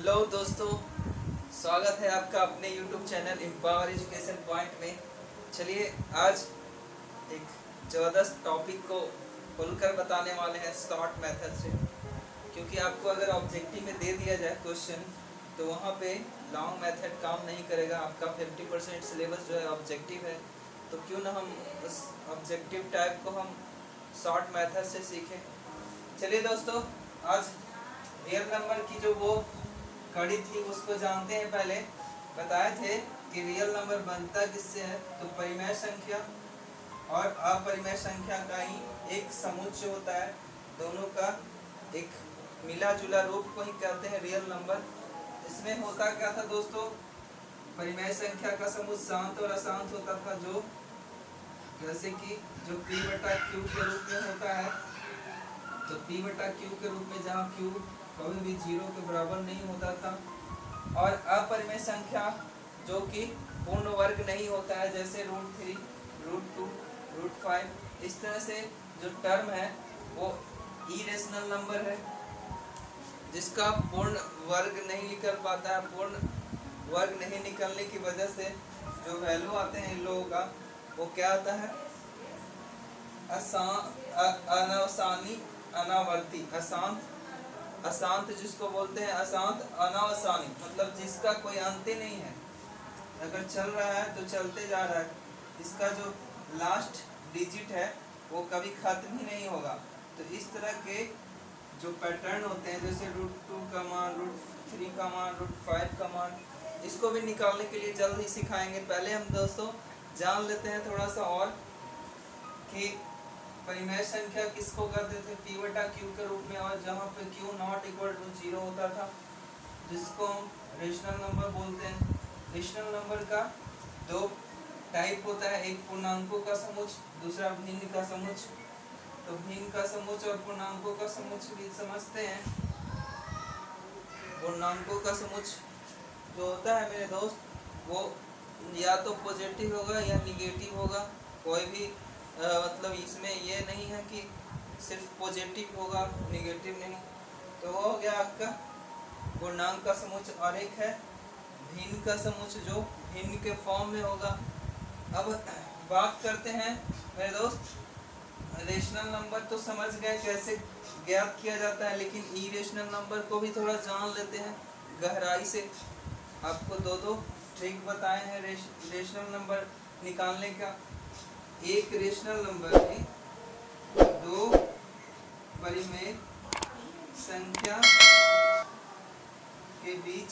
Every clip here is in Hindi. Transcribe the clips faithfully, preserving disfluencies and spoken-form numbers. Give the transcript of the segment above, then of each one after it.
हेलो दोस्तों, स्वागत है आपका अपने YouTube channel Empower Education Point में। चलिए आज एक ज़बरदस्त टॉपिक को खुलकर बताने वाले हैं शॉर्ट मेथड से, क्योंकि आपको अगर ऑब्जेक्टिव में दे दिया जाए क्वेश्चन तो वहाँ पे लॉन्ग मेथड काम नहीं करेगा। आपका पचास परसेंट सिलेबस जो है ऑब्जेक्टिव है, तो क्यों ना हम उस ऑब्जेक्टिव टाइप को हम शॉर्ट मेथड से सीखें। चलिए दोस्तों, आज रियल नंबर की जो वो कड़ी थी उसको जानते हैं। पहले बताए थे कि रियल नंबर बनता किससे है, तो परिमेय संख्या और अपरिमेय संख्या का ही एक समुच्चय होता है। दोनों का एक मिला जुला रूप को ही कहते हैं रियल नंबर। इसमें होता क्या था दोस्तों, परिमेय संख्या का समुच्चय शांत और अशांत होता था, जो जैसे कि जो p बटा क्यू के रूप में होता है, तो p बटा क्यू के रूप में जहाँ q कभी भी जीरो के बराबर नहीं होता था। और अपरिमेय संख्या जो कि पूर्ण वर्ग नहीं होता है, जैसे root three, root two, root five, इस तरह से जो टर्म है वो इरेशनल नंबर है, जिसका पूर्ण वर्ग नहीं निकल पाता है। पूर्ण वर्ग नहीं निकलने की वजह से जो वैल्यू आते हैं इन लोगों का, वो क्या आता है, अनावसानी, अनावर्ती, अशांत, अशांत जिसको बोलते हैं अशांत, अनावसानी मतलब जिसका कोई अंत ही नहीं है। अगर चल रहा है तो चलते जा रहा है, इसका जो लास्ट डिजिट है वो कभी खत्म ही नहीं होगा। तो इस तरह के जो पैटर्न होते हैं, जैसे रूट टू का मान, रूट थ्री का मान, रूट फाइव का मान, इसको भी निकालने के लिए जल्द ही सिखाएंगे। पहले हम दोस्तों जान लेते हैं थोड़ा सा और कि परिमेय संख्या किसको कहते थे, p बटा क्यू के रूप में, और जहाँ पे q not equal to zero होता था, जिसको हम रेशनल नंबर बोलते हैं। रेशनल नंबर का दो टाइप होता है, एक पूर्णांकों का समुच्चय, दूसरा भिन्न का समुच्चय। तो भिन्न का समुच्चय और पूर्णांकों का समुच्चय भी समझते हैं। पूर्णांकों का समुच्चय जो होता है मेरे दोस्त, वो या तो पॉजिटिव होगा या निगेटिव होगा। कोई भी आ, मतलब इसमें ये नहीं है कि सिर्फ पॉजिटिव होगा निगेटिव नहीं। तो वो हो गया आपका पूर्णांक का समुच्चय, और एक है भिन्न का समुच्चय जो भिन्न के फॉर्म में होगा। अब बात करते हैं मेरे दोस्त, रेशनल नंबर तो समझ गए कैसे ज्ञात किया जाता है, लेकिन इरेशनल नंबर को भी थोड़ा जान लेते हैं गहराई से। आपको दो दो ट्रिक बताए हैं रेश, रेशनल नंबर निकालने का। एक रेशनल नंबर में दो परिमेय संख्या के बीच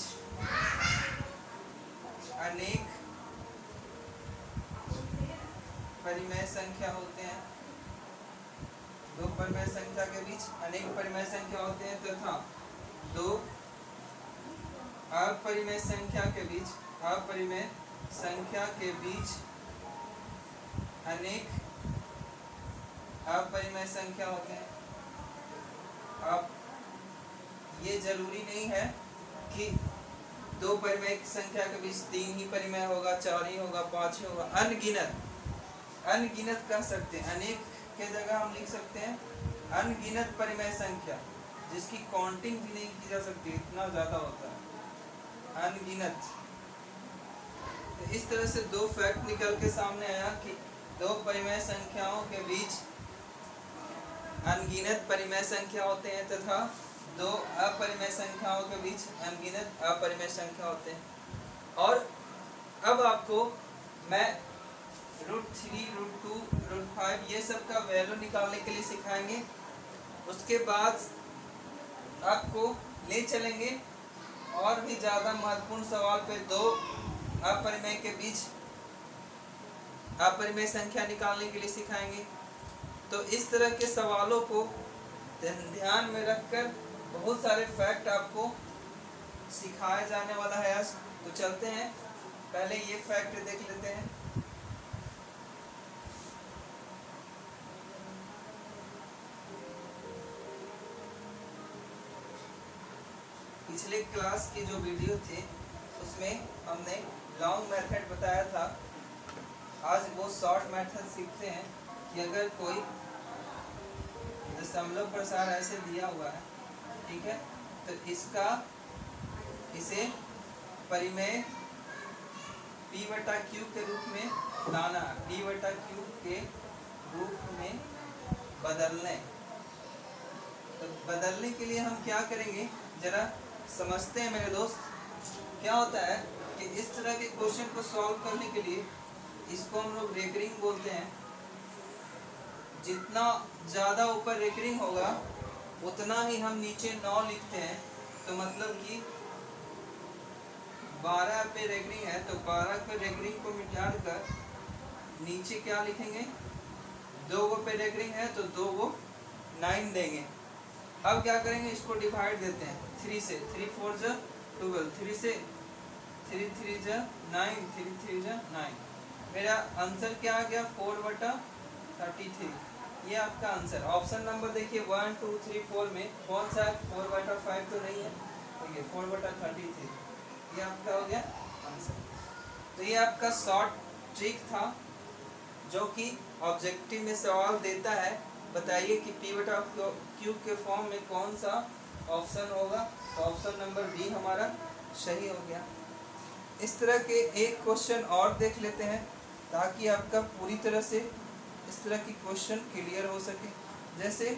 अनेक परिमेय संख्या होते हैं। दो परिमेय संख्या के बीच अनेक परिमेय संख्या होते हैं, तथा दो अपरिमेय संख्या के बीच अपरिमेय संख्या के बीच अनेक अपरिमेय संख्या होते हैं। अब ये जरूरी नहीं है कि दो परिमेय संख्या के बीच तीन ही परिमेय होगा, चार ही होगा, पांच ही होगा। अनगिनत, अनगिनत कह सकते हैं, अनेक के जगह हम लिख सकते हैं अनगिनत परिमेय संख्या, जिसकी काउंटिंग भी नहीं की जा सकती, इतना ज्यादा होता है अनगिनत। तो इस तरह से दो फैक्ट निकल के सामने आया कि दो परिमेय संख्याओं के बीच अनगिनत परिमेय संख्या होते हैं, तथा दो अपरिमेय संख्याओं के बीच अनगिनत अपरिमेय संख्या होते हैं। और अब आपको मैं root three, root two, root five ये सब का वैल्यू निकालने के लिए सिखाएंगे। उसके बाद आपको ले चलेंगे और भी ज़्यादा महत्वपूर्ण सवाल पे, दो अपरिमेय के बीच अपरिमेय संख्या निकालने के लिए सिखाएंगे। तो इस तरह के सवालों को ध्यान में रखकर बहुत सारे फैक्ट आपको सिखाया जाने वाला है आज। तो चलते हैं, पहले ये फैक्ट देख लेते हैं। पिछले क्लास की जो वीडियो थे उसमें हमने लॉन्ग मेथड बताया था। आज वो शॉर्ट मेथड सीखते हैं कि अगर कोई दशमलव प्रसार ऐसे दिया हुआ है, ठीक है, तो इसका इसे परिमेय पी बटा क्यू के रूप में लाना, पी बटा क्यू के रूप में बदलने। तो बदलने के लिए हम क्या करेंगे जरा समझते हैं मेरे दोस्त। क्या होता है कि इस तरह के क्वेश्चन को सॉल्व करने के लिए इसको हम लोग रेकरिंग बोलते हैं। जितना ज़्यादा ऊपर रेकरिंग होगा उतना ही हम नीचे नौ लिखते हैं। तो मतलब कि बारह पे रेकरिंग है तो बारह पे रेकरिंग को मिटा कर नीचे क्या लिखेंगे, दो गो पे रेकरिंग है तो दो गो नाइन देंगे। अब क्या करेंगे, इसको डिवाइड देते हैं थ्री से, थ्री फोर जा ट्वेल्व, थ्री से थ्री थ्री जा नाइन, थ्री थ्री जा नाइन। मेरा आंसर क्या आ गया, फोर बटा थर्टी थ्री। ये आपका आंसर। ऑप्शन नंबर देखिए वन टू थ्री फोर में कौन सा है, फोर बटा फाइव तो नहीं है, देखिए फोर बटा थर्टी थ्री। ये आपका हो गया आंसर। तो ये आपका शॉर्ट ट्रिक था जो कि ऑब्जेक्टिव में सवाल देता है। बताइए कि पी बटा क्यू के फॉर्म में कौन सा ऑप्शन होगा। तो ऑप्शन नंबर बी हमारा सही हो गया। इस तरह के एक क्वेश्चन और देख लेते हैं ताकि आपका पूरी तरह से इस तरह की क्वेश्चन क्लियर हो सके। जैसे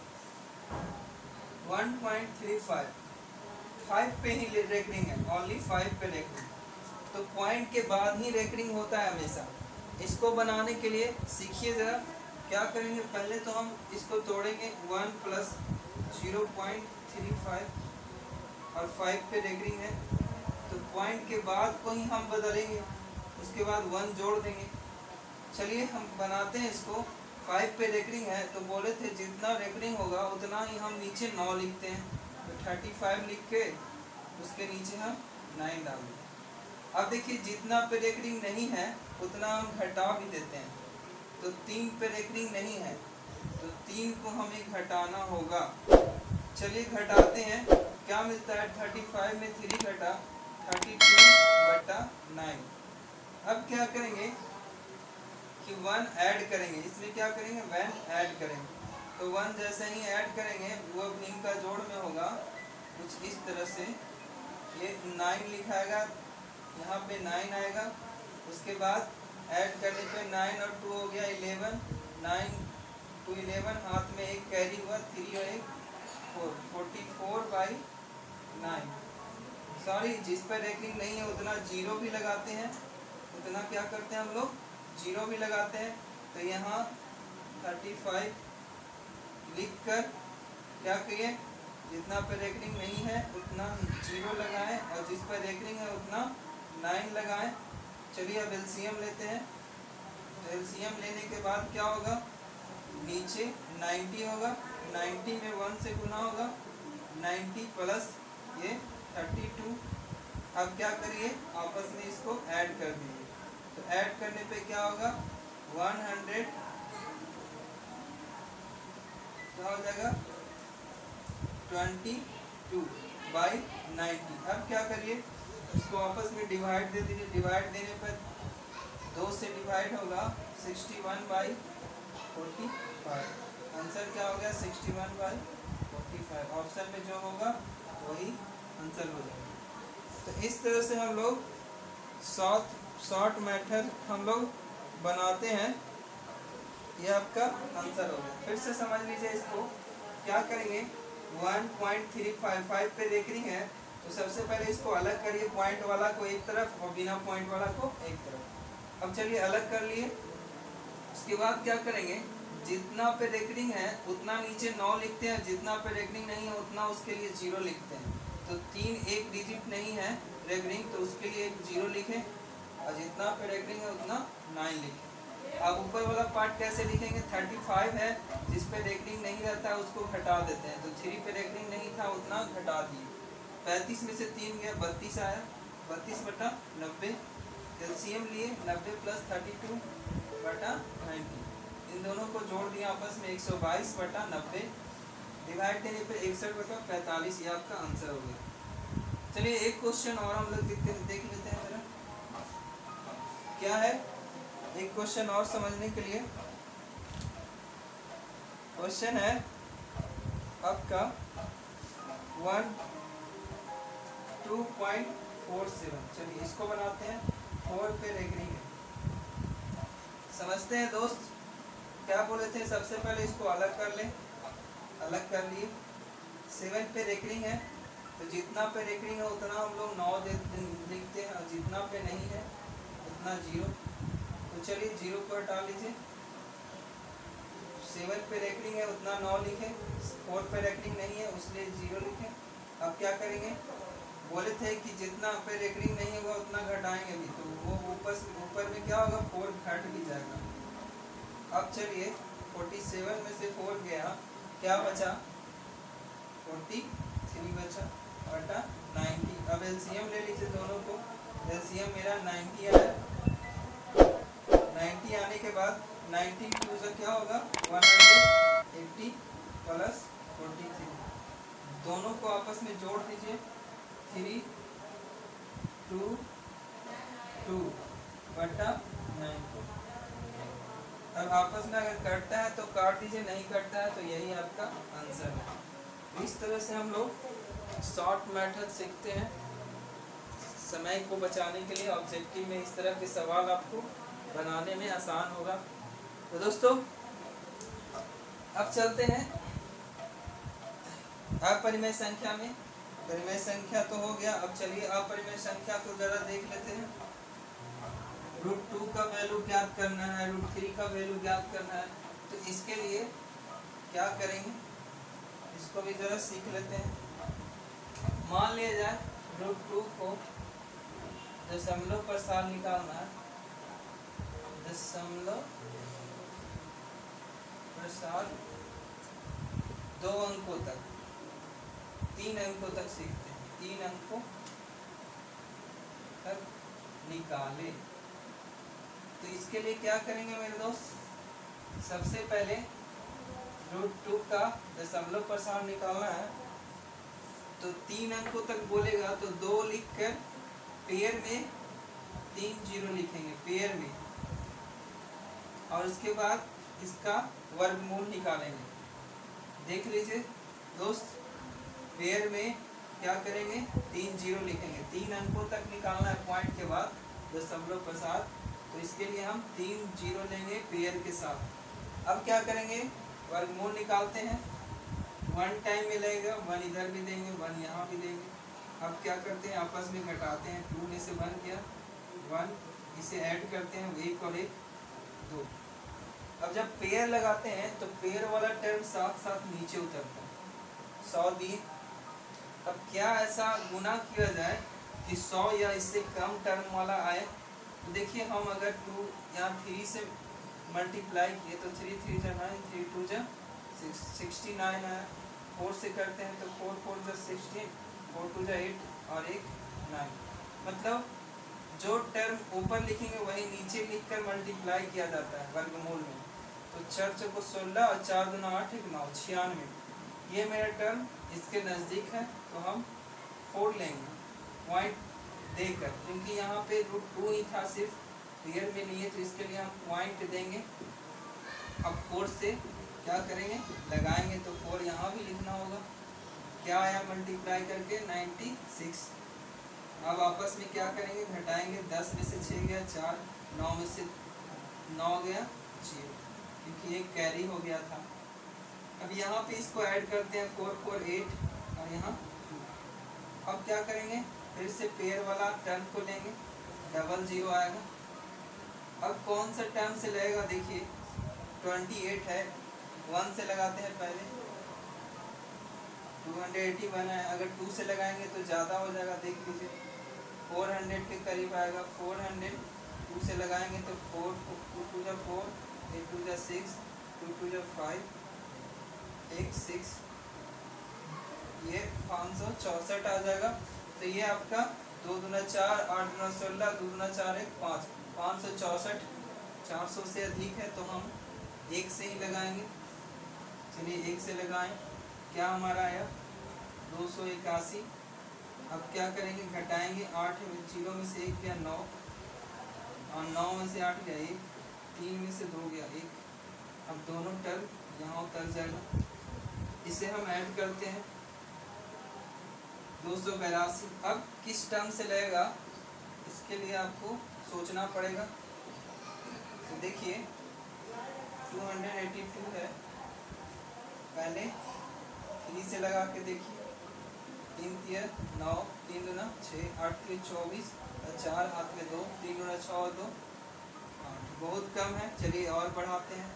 one point three five, five पे ही रेकरिंग है, ओनली फाइव पे रेकरिंग, तो पॉइंट के बाद ही रेकरिंग होता है हमेशा। इसको बनाने के लिए सीखिए ज़रा क्या करेंगे। पहले तो हम इसको तोड़ेंगे, one plus zero point three five और फाइव पे रेकरिंग है तो पॉइंट के बाद को ही हम बदलेंगे, उसके बाद वन जोड़ देंगे। चलिए हम बनाते हैं इसको। फाइव पे रेकरिंग है तो बोले थे जितना रेकरिंग होगा उतना ही हम नीचे नौ लिखते हैं। तो थर्टी फाइव लिख के उसके नीचे हम नाइन डाल देते। अब देखिए जितना पे रेकरिंग नहीं है उतना हम घटा भी देते हैं। तो तीन पे रेकरिंग नहीं है तो तीन को हमें घटाना होगा। चलिए घटाते हैं, क्या मिलता है, थर्टी फाइव में थ्री घटा थर्टी टू बटा नाइन। अब क्या करेंगे कि वन ऐड करेंगे, इसमें क्या करेंगे, वन ऐड करेंगे। तो वन जैसे ही ऐड करेंगे वो भी इनका जोड़ में होगा कुछ इस तरह से। ये नाइन लिखाएगा, यहाँ पे नाइन आएगा, उसके बाद ऐड करने पे नाइन और टू हो गया इलेवन, नाइन टू इलेवन, हाथ में एक कैरी हुआ, थ्री और एक four, forty four by nine. Sorry, जिस पर रेकरिंग नहीं है उतना जीरो भी लगाते हैं, उतना क्या करते हैं हम लोग, जीरो भी लगाते हैं। तो यहाँ थर्टी फाइव लिख कर क्या करिए, जितना पर रेकरिंग नहीं है उतना जीरो लगाएं और जिस पर रेकरिंग है उतना नाइन लगाएं। चलिए अब एलसीएम लेते हैं। तो एलसीएम लेने के बाद क्या होगा, नीचे नाइन्टी होगा, नाइन्टी में वन से गुना होगा, नाइन्टी प्लस ये थर्टी टू। अब क्या करिए, आपस में इसको ऐड कर दीजिए। तो ऐड करने पे क्या होगा, वन हंड्रेड क्या हो जाएगा, ट्वेंटी टू बाई नाइन्टी। अब क्या करिए, इसको आपस में डिवाइड दे दीजिए। डिवाइड देने पर दो से डिवाइड होगा, sixty one by forty five. Answer क्या हो गया, sixty one by forty five. Option में जो होगा वही आंसर हो जाएगा। तो इस तरह से हम लोग शॉर्ट शॉर्ट मेथड हम लोग बनाते हैं। ये आपका आंसर हो गया। फिर से समझ लीजिए इसको। क्या करेंगे, one point three five, five पे रेकरिंग है तो सबसे पहले इसको अलग करिए, पॉइंट वाला को एक तरफ और बिना पॉइंट वाला को एक तरफ। अब चलिए अलग कर लिए। उसके बाद क्या करेंगे, जितना पे रेकरिंग है उतना नीचे नौ लिखते हैं, जितना पे रेकरिंग नहीं है उतना उसके लिए जीरो लिखते हैं। तो तीन एक डिजिट नहीं है रेकरिंग तो उसके लिए एक जीरो लिखें और जितना पे रेकरिंग है उतना नाइन लिखें। अब ऊपर वाला पार्ट कैसे लिखेंगे, थर्टी फाइव है, जिस पे रेकरिंग नहीं रहता है उसको घटा देते हैं। तो थ्री पे रेकरिंग नहीं था उतना घटा दिए। पैंतीस में से तीन गया, बत्तीस आया, बत्तीस बटा नब्बे। एलसीएम लिए, नब्बे प्लस थर्टी टू बटा नाइन्टी। इन दोनों को जोड़ दिया आपस में, एक सौ बाईस बटा नब्बे। डिवाइड देने पर इकसठ बटा पैंतालीस। ये आपका आंसर हो गया। चलिए एक क्वेश्चन और हम लोग देखते देख लेते हैं जरा क्या है। एक क्वेश्चन और समझने के लिए क्वेश्चन है आपका one two two point four seven. चलिए इसको बनाते हैं, फोर पे रेकरिंग है। समझते हैं दोस्त, क्या बोले थे, सबसे पहले इसको अलग कर लें, अलग कर लिए। सेवन पे रेकरिंग है तो जितना पे रेकरिंग है उतना हम लोग नौ लिखते हैं, और जितना पे नहीं है उतना जीरो। तो चलिए जीरो को हटा लीजिए। सेवन पे रेकरिंग है उतना नौ लिखे, फोर पे रेकरिंग नहीं है उसलिए जीरो लिखे। अब क्या करेंगे, बोले थे कि जितना पे रेकरिंग नहीं होगा उतना घटाएंगे भी, तो वो ऊपर से ऊपर में क्या होगा, फोर घट भी जाएगा। अब चलिए फोर्टी सेवन में से फोर गया, क्या बचा, फोर्टी थ्री बचा बटा नाइन्टी। अब एलसीएम ले लीजिए दोनों को, एलसीएम मेरा नाइन्टी आया। नाइन्टी आने के बाद नाइन्टी टू से क्या होगा, one hundred eighty plus forty three, दोनों को आपस में जोड़ दीजिए, थ्री टू टू बटा नाइन्टी। अब आपस में अगर कटता है तो काट दीजिए, नहीं कटता है तो यही आपका आंसर है। इस तरह से हम लोग शॉर्ट मेथड सीखते हैं समय को बचाने के लिए। ऑब्जेक्टिव में इस तरह के सवाल आपको बनाने में आसान होगा। तो दोस्तों अब चलते हैं अपरिमेय संख्या में। परिमेय संख्या तो हो गया, अब चलिए अपरिमेय संख्या को जरा देख लेते हैं। रूट टू का वैल्यू ज्ञात करना है, रूट थ्री का वैल्यू ज्ञात करना है, तो इसके लिए क्या करेंगे, इसको भी जरा सीख लेते हैं। मान लिया जाए रूट टू को दशमलव पर साल निकालना है, दशमलव पर साल दो अंकों तक, तीन अंकों तक सीखते हैं, तीन अंकों तक निकाले। तो इसके लिए क्या करेंगे मेरे दोस्त, सबसे पहले रूट टू का दशमलव पर साल निकालना है, तो तीन अंकों तक बोलेगा तो दो लिख कर पेयर में तीन जीरो लिखेंगे, पेयर में, और उसके बाद इसका वर्गमूल निकालेंगे। देख लीजिए दोस्त, पेयर में क्या करेंगे, तीन जीरो लिखेंगे, तीन अंकों तक निकालना है पॉइंट के बाद दशमलव पर साथ, तो इसके लिए हम तीन जीरो लेंगे पेयर के साथ। अब क्या करेंगे, वर्गमूल निकालते हैं, वन टाइम में लगेगा, वन इधर भी देंगे, वन यहाँ भी देंगे। अब क्या करते हैं, आपस में घटाते हैं, टू में से वन गया, वन, इसे ऐड करते हैं, एक और एक दो। अब जब पेयर लगाते हैं तो पेयर वाला टर्म साथ साथ नीचे उतरता है, सौ दिए। अब क्या ऐसा गुना किया जाए कि सौ या इससे कम टर्म वाला आए, तो देखिए हम अगर टू यहाँ थ्री से मल्टीप्लाई किए तो थ्री थ्री जा नाइन, थ्री टू जा सिक्सटी नाइन आया। फोर से करते हैं तो फोर फोर जा सिक्सटीन, फोर टू जा एट और एक नाइन। मतलब जो टर्म ऊपर लिखेंगे वही नीचे लिखकर मल्टीप्लाई किया जाता है वर्गमूल में। तो चार चौको सोलह और चार दूना आठ, एक नौ, छियानवे। ये मेरा टर्म इसके नज़दीक है तो हम फोर लेंगे पॉइंट देकर, क्योंकि यहाँ पे रूट टू ही था, सिर्फ पेयर में नहीं है, तो इसके लिए हम पॉइंट देंगे। अब फोर से क्या करेंगे, लगाएंगे, तो फोर यहाँ भी लिखना होगा। क्या आया मल्टीप्लाई करके, नाइन्टी सिक्स। अब आपस में क्या करेंगे, घटाएंगे, दस में से छः गया चार, नौ में से नौ गया जीरो, क्योंकि एक कैरी हो गया था। अब यहाँ पे इसको ऐड करते हैं, फोर फोर एट और यहाँ टू। अब क्या करेंगे, फिर से पेयर वाला टर्म को लेंगे, डबल जीरो आएगा। अब कौन सा टर्म से लगेगा, देखिए ट्वेंटी एट है, वन से लगाते हैं पहले, टू हंड्रेड एटी वन है, अगर टू से लगाएंगे तो ज़्यादा हो जाएगा, देख लीजिए फोर हंड्रेड के करीब आएगा। फोर हंड्रेड टू से लगाएंगे तो फोर टू टू जा फोर, एट टू जा सिक्स, टू टू जा फाइव, एक सिक्स, ये पाँच सौ चौंसठ आ जाएगा। तो ये आपका दो दूना चार, आठ दूना सोलह, दो दूना चार एक पाँच, पाँच सौ चौंसठ। चार सौ से अधिक है तो हम एक से ही लगाएंगे। चलिए एक से लगाएं, क्या हमारा आया दो सौ इक्यासी। अब क्या करेंगे, घटाएंगे, आठ जीरो में से एक गया नौ, और नौ में से आठ गया एक, तीन में से दो गया एक। अब दोनों टर्म यहाँ उतर जाएगा, इसे हम ऐड करते हैं, दो सौ बेरासी। अब किस टर्म से लगेगा इसके लिए आपको सोचना पड़ेगा। तो देखिए दो सौ बयासी है, पहले थ्री से लगा के देखिए, तीन तिया नौ, तीन दूना छः, आठ के चौबीस, चार हाथ में दो, तीन दूना छः और दो आठ, बहुत कम है। चलिए और बढ़ाते हैं,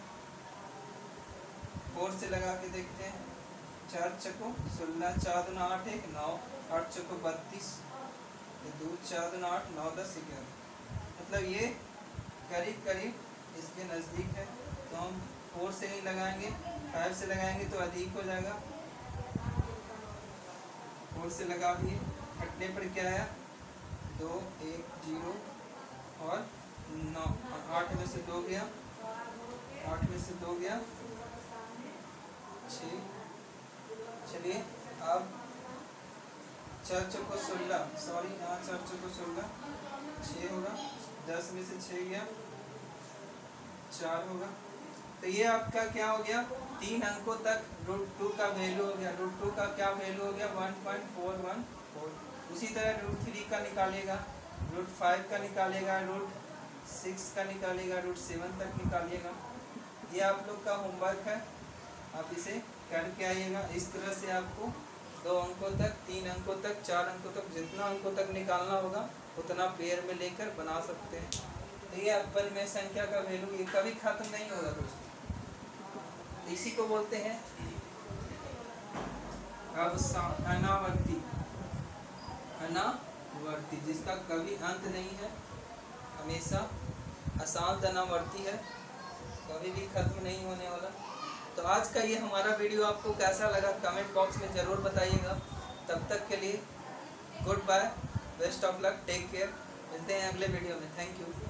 फोर से लगा के देखते हैं, चार चको सोलह, चार दूना आठ, एक नौ, आठ चको बत्तीस, दो चार दूना आठ, नौ दस ग्यारह। मतलब ये करीब करीब इसके नज़दीक है। तो हम फोर से नहीं लगाएंगे, फाइव से लगाएंगे तो अधिक हो जाएगा। फोर से लगा दिए, हटने पर क्या आया, दो एक जीरो और नौ, आठ में से दो गया, आठ में से दो गया छः। चलिए अब चार चौको सोलह, सॉरी यहाँ चार चौको सोलह, छः होगा, दस में से छः गया चार होगा। तो ये आपका क्या हो गया, तीन अंकों तक रूट टू का वैल्यू हो गया। रूट टू का क्या वैल्यू हो गया, one point four one four. उसी तरह रूट थ्री का निकालेगा, रूट फाइव का निकालेगा, रूट सिक्स का निकालेगा, रूट सेवन तक निकालिएगा। ये आप लोग का होमवर्क है, आप इसे करके आइएगा। इस तरह से आपको दो अंकों तक, तीन अंकों तक, चार अंकों तक, जितना अंकों तक निकालना होगा उतना पेयर में लेकर बना सकते हैं। तो ये अव्वल में संख्या का वैल्यू ये कभी खत्म नहीं होगा दोस्तों। इसी को बोलते हैं अनावर्ती, अनावर्ती जिसका कभी अंत नहीं है, हमेशा अशांत अनावर्ती है, कभी भी खत्म नहीं होने वाला। तो आज का ये हमारा वीडियो आपको कैसा लगा कमेंट बॉक्स में ज़रूर बताइएगा। तब तक के लिए goodbye, best of luck, take care, मिलते हैं अगले वीडियो में। Thank you.